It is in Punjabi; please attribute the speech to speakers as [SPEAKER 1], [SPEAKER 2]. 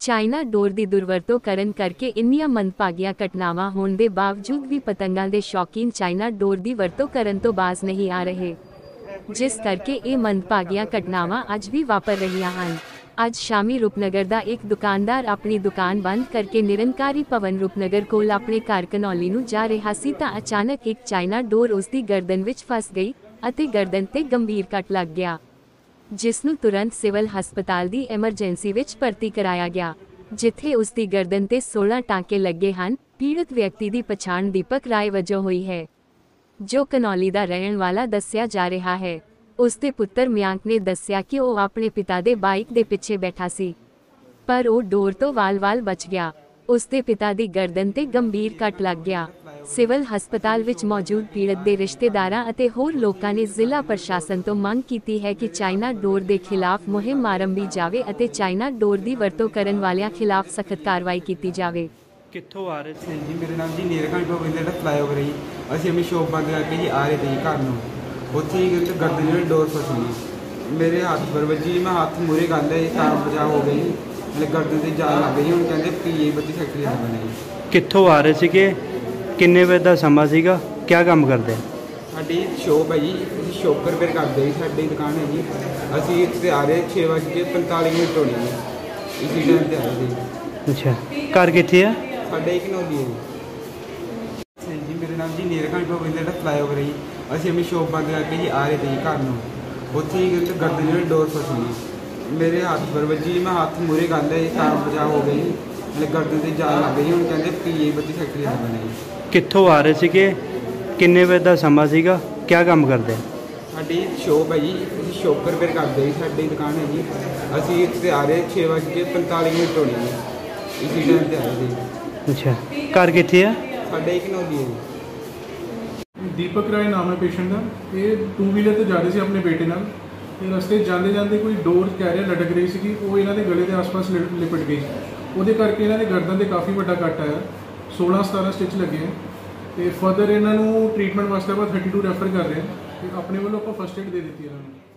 [SPEAKER 1] ਚਾਈਨਾ ਡੋਰ ਦੀ ਦੁਰਵਰਤੋਂ ਕਰਨ ਕਰਕੇ ਇੰਨੀਆਂ ਮੰਦਭਾਗੀਆਂ ਘਟਨਾਵਾਂ ਹੋਣ ਦੇ ਬਾਵਜੂਦ ਵੀ ਪਤੰਗਾਂ ਦੇ ਸ਼ੌਕੀਨ ਚਾਈਨਾ ਡੋਰ ਦੀ ਵਰਤੋਂ ਕਰਨ ਤੋਂ ਬਾਜ਼ ਨਹੀਂ ਆ ਰਹੇ, ਜਿਸ ਕਰਕੇ ਇਹ ਮੰਦਭਾਗੀਆਂ ਘਟਨਾਵਾਂ ਅੱਜ ਵੀ ਵਾਪਰ ਰਹੀਆਂ ਹਨ। ਅੱਜ ਸ਼ਾਮੀ ਰੂਪਨਗਰ ਦਾ ਇੱਕ ਦੁਕਾਨਦਾਰ ਆਪਣੀ ਦੁਕਾਨ ਬੰਦ ਕਰਕੇ ਨਿਰੰਕਾਰੀ ਭਵਨ ਰੂਪਨਗਰ ਕੋਲ ਆਪਣੇ ਘਰ ਕਨੌਲੀ ਨੂੰ ਜਾ ਰਿਹਾ ਸੀ ਤਾਂ ਅਚਾਨਕ ਇੱਕ ਚਾਈਨਾ ਡੋਰ ਉਸ ਦੀ ਗਰਦਨ ਵਿੱਚ ਫਸ ਗਈ ਅਤੇ ਗਰਦਨ ਤੇ ਗੰਭੀਰ ਕੱਟ ਲੱਗ ਗਿਆ, ਜਿਸ ਨੂੰ ਤੁਰੰਤ ਸਿਵਲ ਹਸਪਤਾਲ ਦੀ ਐਮਰਜੈਂਸੀ ਵਿੱਚ ਭਰਤੀ ਕਰਾਇਆ ਗਿਆ, ਜਿੱਥੇ ਉਸ ਦੀ ਗਰਦਨ ਤੇ 16 ਟਾਂਕੇ ਲੱਗੇ ਹਨ। ਪੀੜਤ ਵਿਅਕਤੀ ਦੀ ਪਛਾਣ ਦੀਪਕ ਰਾਏ ਵਜੋਂ ਹੋਈ ਹੈ, ਜੋ ਕਨੌਲੀ ਦਾ ਰਹਿਣ ਵਾਲਾ ਦੱਸਿਆ ਜਾ ਰਿਹਾ ਹੈ। ਉਸ ਦੇ ਪੁੱਤਰ ਮਿਆਂਕ ਨੇ ਦੱਸਿਆ ਕਿ ਉਹ ਆਪਣੇ ਪਿਤਾ ਦੇ ਬਾਈਕ ਦੇ ਪਿੱਛੇ ਬੈਠਾ ਸੀ, ਪਰ ਉਹ ਡੋਰ ਤੋਂ ਵਾਲ-ਵਾਲ ਬਚ ਗਿਆ। ਉਸ ਦੇ ਪਿਤਾ ਦੀ ਗਰਦਨ ਤੇ ਗੰਭੀਰ ਕੱਟ ਲੱਗ ਗਿਆ। ਸਿਵਲ ਹਸਪਤਾਲ ਵਿੱਚ ਮੌਜੂਦ ਪੀੜਤ ਦੇ ਰਿਸ਼ਤੇਦਾਰਾਂ ਅਤੇ ਹੋਰ ਲੋਕਾਂ ਨੇ ਜ਼ਿਲ੍ਹਾ ਪ੍ਰਸ਼ਾਸਨ ਤੋਂ ਮੰਗ ਕੀਤੀ ਹੈ ਕਿ ਚਾਈਨਾ ਡੋਰ ਦੇ ਖਿਲਾਫ ਮੁਹਿੰਮ ਆਰੰਭੀ ਜਾਵੇ ਅਤੇ ਚਾਈਨਾ ਡੋਰ ਦੀ ਵਰਤੋਂ ਕਰਨ ਵਾਲਿਆਂ ਖਿਲਾਫ ਸਖਤ ਕਾਰਵਾਈ ਕੀਤੀ ਜਾਵੇ।
[SPEAKER 2] ਕਿੱਥੋਂ ਆ ਰਹੇ ਸੀ
[SPEAKER 3] ਜੀ? ਮੇਰਾ ਨਾਮ ਜੀ ਨੀਰਕਾਂਤ ਗੋਬਿੰਦ ਦਾ ਫਲਾਈਓਵਰ ਹੈ ਜੀ। ਅਸੀਂ ਆਪਣੀ ਸ਼ੋਪ ਬੰਦ ਕਰਕੇ ਜੀ ਆ ਰਹੇ ਤੇ ਜੀ ਘਰ ਨੂੰ। ਉੱਥੇ ਹੀ ਗਰਦਨ ਜਿਹੜੀ ਡੋਰ ਫਸੀ ਗਈ, ਮੇਰੇ ਹੱਥ ਪਰ ਵੱਜੀ। ਮੈਂ ਹੱਥ ਮੂਹਰੇ ਕਰ ਲਿਆ ਜੀ, ਤਾਂ ਬਚਾਅ ਹੋ ਗਈ। ਮੇਰੇ ਗਰਦਨ ਤੇ ਜਾਨ ਲੱਗ ਗਈ। ਹੁਣ ਕਹਿੰਦੇ ਪੀਏ 32 ਫੈਕਟਰੀ ਦਾ ਬਣਾ ਜੀ।
[SPEAKER 2] ਕਿੱਥੋਂ ਆ ਰਹੇ ਸੀਗੇ? ਕਿੰਨੇ ਵਜੇ ਦਾ ਸਮਾਂ ਸੀਗਾ? ਕਿਆ ਕੰਮ ਕਰਦੇ?
[SPEAKER 3] ਸਾਡੀ ਸ਼ੋਪ ਹੈ ਜੀ, ਅਸੀਂ ਸ਼ੋਪ ਰਿਪੇਅਰ ਕਰਦੇ ਜੀ। ਸਾਡੀ ਦੁਕਾਨ ਹੈ ਜੀ। ਅਸੀਂ ਇੱਥੇ ਆ ਰਹੇ 6:45 ਹੋਣੀ ਜੀ। ਇਸੇ ਟਾਈਮ ਤੇ ਆਏ ਜੀ।
[SPEAKER 2] ਅੱਛਾ, ਘਰ ਕਿੱਥੇ ਆ?
[SPEAKER 3] ਸਾਡੇ ਇੱਕ ਨੌਲੀ ਹੈ ਜੀ। ਮੇਰਾ ਨਾਮ ਜੀ ਨੀਰਕਾਂਤ ਗੋਬਿੰਦ ਦਾ ਫਲਾਈਓਵਰ ਹੈ ਜੀ। ਅਸੀਂ ਆਪਣੀ ਸ਼ੋਪ ਬੰਦ ਕਰਕੇ ਜੀ ਆ ਰਹੇ ਤੇ ਜੀ ਘਰ ਨੂੰ। ਉੱਥੇ ਹੀ ਗਰਦਨ ਜਿਹੜੀ ਡੋਰ ਫਸੀ ਗਈ, ਮੇਰੇ ਹੱਥ ਪਰ ਵੱਜੀ। ਮੈਂ ਹੱਥ ਮੂਹਰੇ ਕਰ ਲਿਆ ਜੀ, ਤਾਂ ਬਚਾਅ ਹੋ ਗਈ। ਮੇਰੇ ਗਰਦਨ ਤੇ ਜਾਨ ਲੱਗ ਗਈ। ਹੁਣ ਕਹਿੰਦੇ ਪੀਏ 32 ਫੈਕਟਰੀ ਦਾ ਬਣਾ ਜੀ।
[SPEAKER 2] ਕਿੱਥੋਂ ਆ ਰਹੇ ਸੀਗੇ? ਕਿੰਨੇ ਵਜੇ ਦਾ ਸਮਾਂ ਸੀਗਾ? ਕਿਆ ਕੰਮ ਕਰਦੇ?
[SPEAKER 3] ਸਾਡੀ ਸ਼ੋਪ ਹੈ ਜੀ, ਅਸੀਂ ਸ਼ੋਪ ਰਿਪੇਅਰ ਕਰਦੇ ਜੀ। ਸਾਡੀ ਦੁਕਾਨ ਹੈ ਜੀ। ਅਸੀਂ ਇੱਥੇ ਆ ਰਹੇ 6:45 ਹੋਣੀ ਜੀ। ਇਸੇ ਟਾਈਮ ਤੇ ਆਏ ਜੀ।
[SPEAKER 2] ਅੱਛਾ, ਘਰ ਕਿੱਥੇ ਆ?
[SPEAKER 3] ਸਾਡੇ ਇੱਕ ਨੌਲੀ ਹੈ ਜੀ।
[SPEAKER 4] ਦੀਪਕ ਰਾਏ ਨਾਮ ਹੈ ਪੇਸ਼ੈਂਟ ਦਾ। ਇਹ 2 ਵੀਲਰ ਤੇ ਜਾ ਰਹੇ ਸੀ ਆਪਣੇ ਬੇਟੇ ਨਾਲ, ਤੇ ਰਸਤੇ ਜਾਂਦੇ ਜਾਂਦੇ ਕੋਈ ਡੋਰ ਕਹਿ ਰਿਹਾ ਲਟਕ ਰਹੀ ਸੀਗੀ, ਉਹ ਇਹਨਾਂ ਦੇ ਗਲੇ ਦੇ ਆਸ-ਪਾਸ ਲਿਪਟ ਗਈ। ਉਹਦੇ ਕਰਕੇ ਇਹਨਾਂ ਦੇ ਗਰਦਨ ਤੇ ਕਾਫੀ ਵੱਡਾ ਕੱਟ ਆਇਆ। 16-17 ਸਟਿਚ ਲੱਗੇ ਹੈ ਤੇ ਫਰਦਰ ਇਹਨਾਂ ਨੂੰ ਟ੍ਰੀਟਮੈਂਟ ਵਾਸਤੇ ਆਪਾਂ 32 ਰੈਫਰ ਕਰ ਰਹੇ ਹਾਂ ਤੇ ਆਪਣੇ ਵੱਲੋਂ ਆਪਾਂ ਫਸਟ ਏਡ ਦੇ ਦਿੱਤੀ ਇਹਨਾਂ ਨੂੰ।